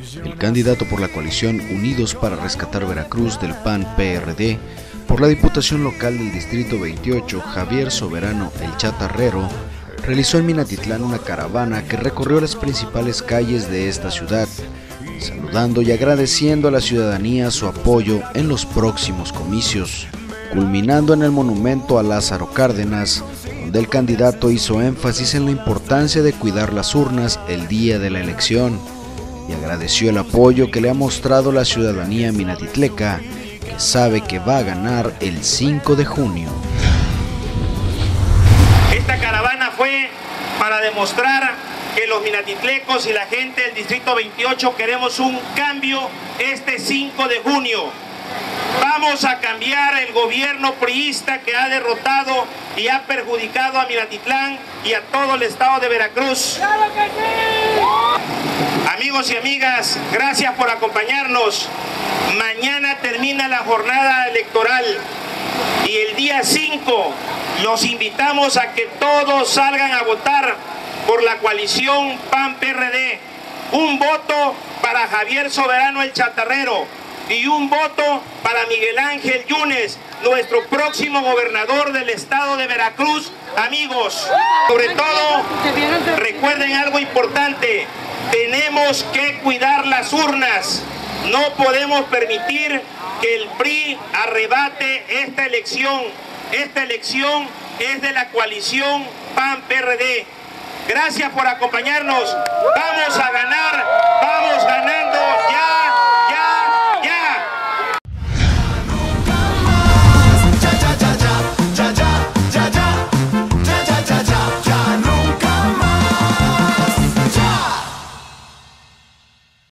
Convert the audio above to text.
el candidato por la coalición Unidos para Rescatar Veracruz del PAN-PRD por la Diputación Local del Distrito 28, Javier Soberano El Chatarrero, realizó en Minatitlán una caravana que recorrió las principales calles de esta ciudad, saludando y agradeciendo a la ciudadanía su apoyo en los próximos comicios, culminando en el monumento a Lázaro Cárdenas, donde el candidato hizo énfasis en la importancia de cuidar las urnas el día de la elección y agradeció el apoyo que le ha mostrado la ciudadanía minatitleca, que sabe que va a ganar el 5 de junio. Esta caravana fue para demostrar que los minatitlecos y la gente del Distrito 28 queremos un cambio este 5 de junio. Vamos a cambiar el gobierno priista que ha derrotado y ha perjudicado a Minatitlán y a todo el estado de Veracruz. ¡Claro que sí! Amigos y amigas, gracias por acompañarnos. Mañana termina la jornada electoral y el día 5 los invitamos a que todos salgan a votar por la coalición PAN-PRD. Un voto para Javier Soberano El Chatarrero y un voto para Miguel Ángel Yunes, nuestro próximo gobernador del estado de Veracruz. Amigos, sobre todo, recuerden algo importante: tenemos que cuidar las urnas. No podemos permitir que el PRI arrebate esta elección. Esta elección es de la coalición PAN-PRD. Gracias por acompañarnos. Vamos a ganar, vamos